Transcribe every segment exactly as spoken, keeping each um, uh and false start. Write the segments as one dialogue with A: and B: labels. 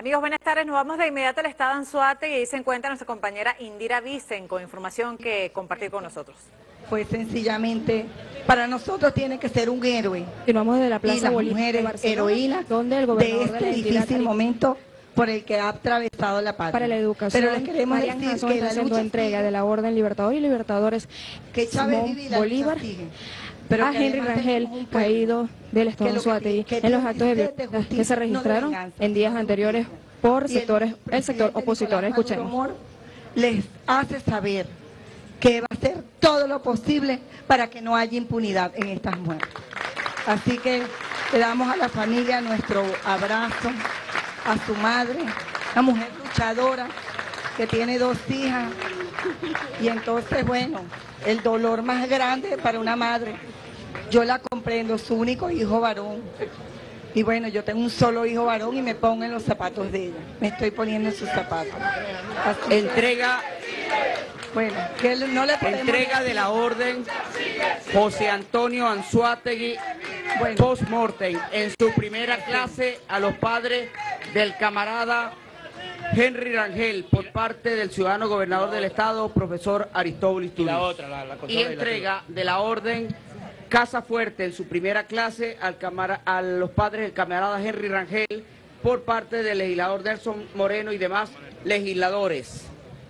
A: Amigos, buenas tardes. Nos vamos de inmediato al estado Anzoátegui y ahí se encuentra nuestra compañera Indira Vicen con información que compartir con nosotros.
B: Pues sencillamente, para nosotros tiene que ser un héroe.
C: Continuamos desde la Plaza
B: y las
C: Bolívar
B: mujeres
C: de Barcelona,
B: heroínas
C: donde el
B: de
C: gobernador
B: este
C: de la entidad
B: difícil
C: Cari-
B: momento por el que ha atravesado la patria.
C: para la educación,
B: Pero les queremos
C: Marian
B: decir
C: Jason
B: que
C: está
B: la
C: haciendo
B: lucha
C: entrega
B: sigue,
C: de la Orden Libertador y Libertadores
B: que Chávez
C: Simón
B: vive y la
C: Bolívar
B: lucha sigue. Pero
C: a
B: que
C: Henry
B: además
C: Rangel,
B: tenemos un pueblo
C: caído del estado
B: que lo que
C: Anzoátegui,
B: pide- que
C: en los
B: tiene
C: actos de
B: sed de
C: violencia
B: justicia,
C: que se
B: no de
C: registraron
B: venganza,
C: en días
B: sino de
C: anteriores
B: justicia.
C: por
B: Y el
C: sectores, el sector
B: presidente
C: opositor.
B: Nicolás Maduro
C: Escuchemos.
B: Moro les hace saber que va a hacer todo lo posible para que no haya impunidad en estas muertes. Así que le damos a la familia nuestro abrazo, a su madre, una mujer luchadora que tiene dos hijas. Y entonces, bueno, el dolor más grande para una madre, yo la comprendo, su único hijo varón. Y bueno, yo tengo un solo hijo varón y me pongo en los zapatos de ella. Me estoy poniendo en sus zapatos. Así
D: Entrega,
B: que, bueno, que no le podemos
D: entrega de
B: decir.
D: la orden José Antonio Anzoátegui
B: Bueno.
D: post-mortem en su primera clase a los padres del camarada Henry Rangel por parte del ciudadano gobernador del estado, profesor Aristóbulo Isturiz.
E: Y la otra, la, la
D: Y
E: consola
D: entrega de la orden Casa Fuerte en su primera clase al camara- a los padres del camarada Henry Rangel por parte del legislador Nelson Moreno y demás legisladores.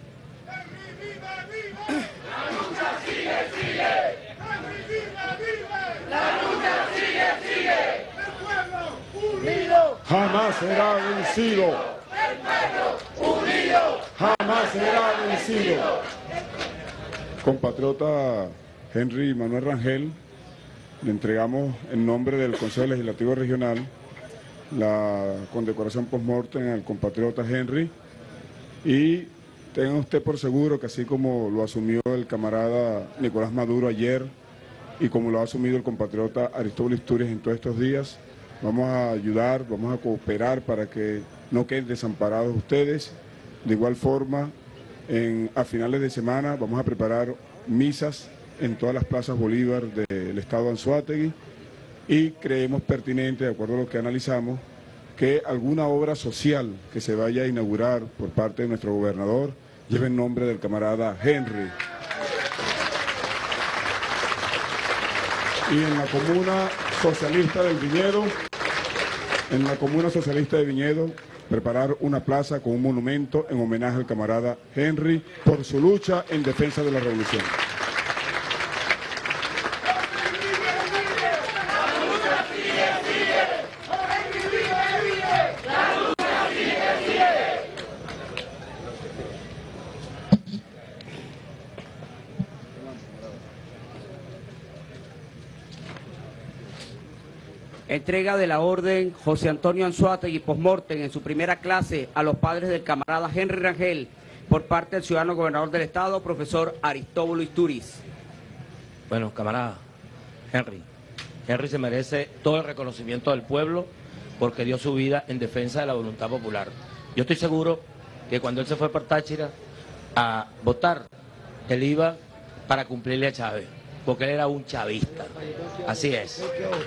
F: Jamás será vencido. Jamás será vencido. Compatriota Henry Manuel Rangel, le entregamos en nombre del Consejo Legislativo Regional la condecoración post-mortem al compatriota Henry y tenga usted por seguro que así como lo asumió el camarada Nicolás Maduro ayer y como lo ha asumido el compatriota Aristóbulo Isturiz en todos estos días, vamos a ayudar, vamos a cooperar para que no queden desamparados ustedes. De igual forma, en, a finales de semana vamos a preparar misas en todas las plazas Bolívar del estado de Anzoátegui y creemos pertinente, de acuerdo a lo que analizamos, que alguna obra social que se vaya a inaugurar por parte de nuestro gobernador lleve el nombre del camarada Henry. Y en la comuna socialista del Viñedo, en la comuna socialista de Viñedo, preparar una plaza con un monumento en homenaje al camarada Henry por su lucha en defensa de la revolución.
D: Entrega de la orden José Antonio Anzoátegui post-mortem en su primera clase a los padres del camarada Henry Rangel por parte del ciudadano gobernador del estado, profesor Aristóbulo Isturiz.
E: Bueno, camarada, Henry. Henry se merece todo el reconocimiento del pueblo porque dio su vida en defensa de la voluntad popular. Yo estoy seguro que cuando él se fue por Táchira a votar, él iba para cumplirle a Chávez, porque él era un chavista. Así es.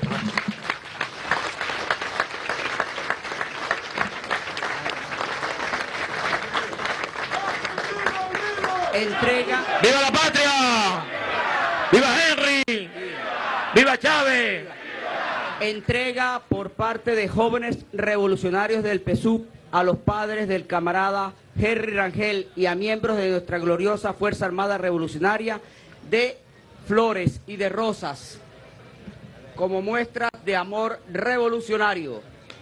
D: Entrega,
E: ¡Viva la patria! ¡Viva Henry! ¡Viva Chávez!
D: entrega por parte de jóvenes revolucionarios del P S U V a los padres del camarada Henry Rangel y a miembros de nuestra gloriosa Fuerza Armada Revolucionaria de flores y de rosas como muestra de amor revolucionario.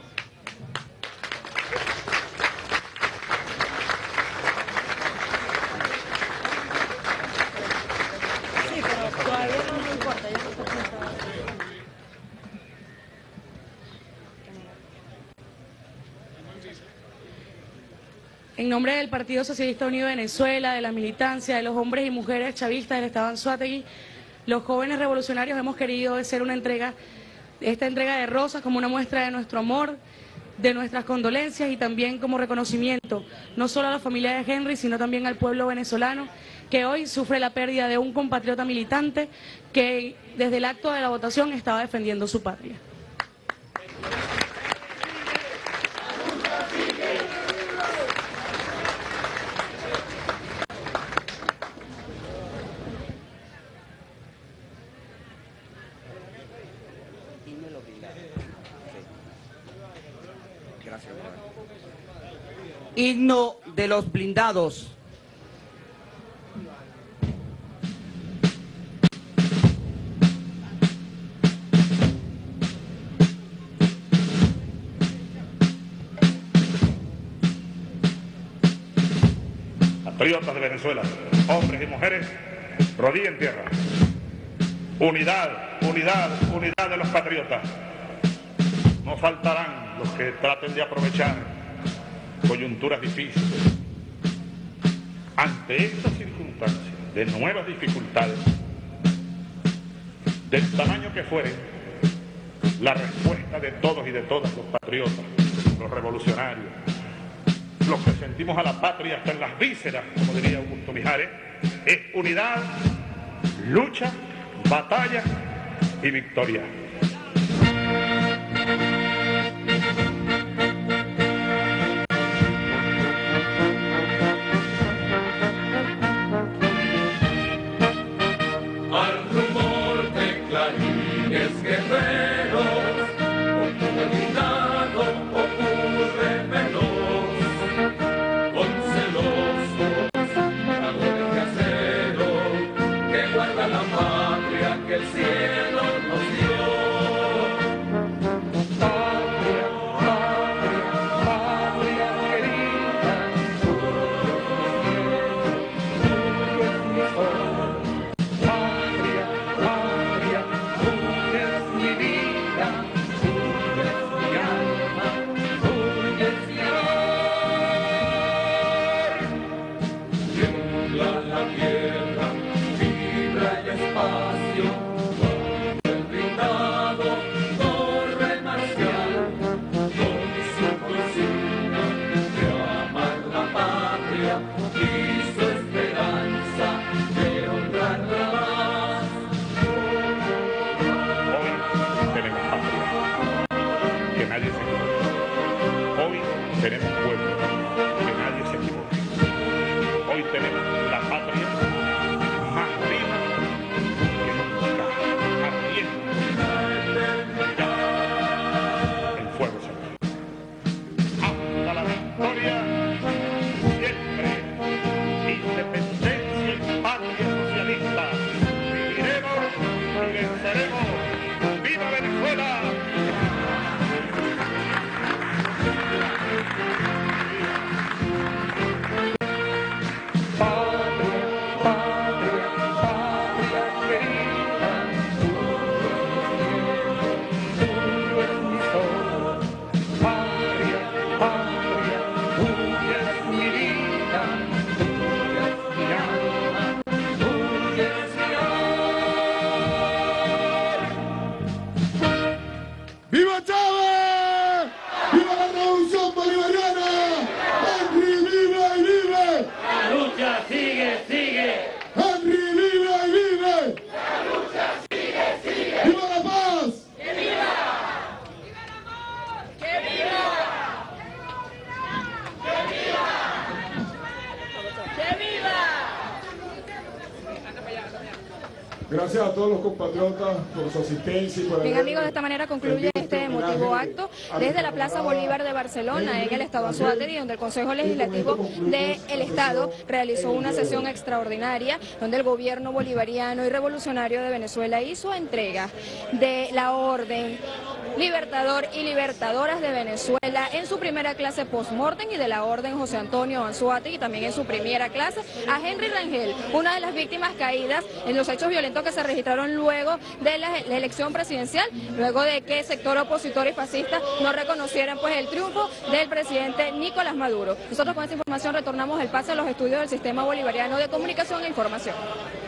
A: Sí, pero todavía no me importa. Ya no está pensando.
G: En nombre del Partido Socialista Unido de Venezuela, de la militancia, de los hombres y mujeres chavistas del estado de Anzoátegui, los jóvenes revolucionarios hemos querido hacer una entrega, esta entrega de rosas como una muestra de nuestro amor, de nuestras condolencias y también como reconocimiento, no solo a la familia de Henry, sino también al pueblo venezolano, que hoy sufre la pérdida de un compatriota militante que desde el acto de la votación estaba defendiendo su patria.
D: Himno de los blindados.
H: Patriotas de Venezuela, hombres y mujeres, rodilla en tierra. Unidad, unidad, unidad de los patriotas. No faltarán los que traten de aprovechar coyunturas difíciles. Ante estas circunstancias de nuevas dificultades, del tamaño que fueren, la respuesta de todos y de todas los patriotas, los revolucionarios, los que sentimos a la patria hasta en las vísceras, como diría Augusto Mijares, es unidad, lucha, batalla y victoria.
I: Al rumor de clarines guerreros, con el gritado ocurre veloz, con celosos dragones de acero que guardan la patria que el cielo nos dio. Patria, patria, patria querida, tuyo es mi sol. Patria, patria, tuya es mi vida, tuya es mi alma, tuya es mi amor. Tiembla la tierra, vibra el espacio, cuando el blindado corre marcial, con su consigna de amar la patria y su esperanza de honrarla más.
H: Hoy tenemos patria, que nadie se equivoque. Hoy tenemos pueblo, que nadie se equivoque. Hoy tenemos la patria más viva que nunca, ardiente. Ya, el fuego se va. Hasta la victoria, siempre. Independencia y patria socialista. Viviremos y venceremos. ¡Viva Venezuela!
I: Patria, patria, patria querida, tuyo es mi sol. Patria, patria, tuya es mi vida, tuya es mi alma, tuya es mi amor.
F: ¡Viva Chávez! ¡Viva la revolución bolivariana! ¡Henry vive y vive!
I: La lucha sigue, sigue.
F: ¡Henry vive y vive! ¡La lucha sigue, sigue! ¡Viva la paz! Gracias a todos los compatriotas por su asistencia y por
C: Bien,
F: haber
C: amigos, de esta manera concluye
F: rendido
C: este
F: homenaje
C: emotivo acto
F: a
C: desde
F: nuestra
C: la Plaza
F: camarada
C: Bolívar de Barcelona, en el estado
F: Henry
C: Anzoátegui, donde el Consejo Legislativo del Estado realizó una sesión extraordinaria donde el gobierno bolivariano y revolucionario de Venezuela hizo entrega de la Orden Libertador y Libertadoras de Venezuela en su primera clase post-mortem y de la Orden José Antonio Anzoátegui también en su primera clase a Henry Rangel, una de las víctimas caídas en los hechos violentos que se registraron luego de la, la elección presidencial, luego de que el sector opositor y fascista no reconocieran pues el triunfo del presidente Nicolás Maduro. Nosotros con esta información retornamos el pase a los estudios del Sistema Bolivariano de Comunicación e Información.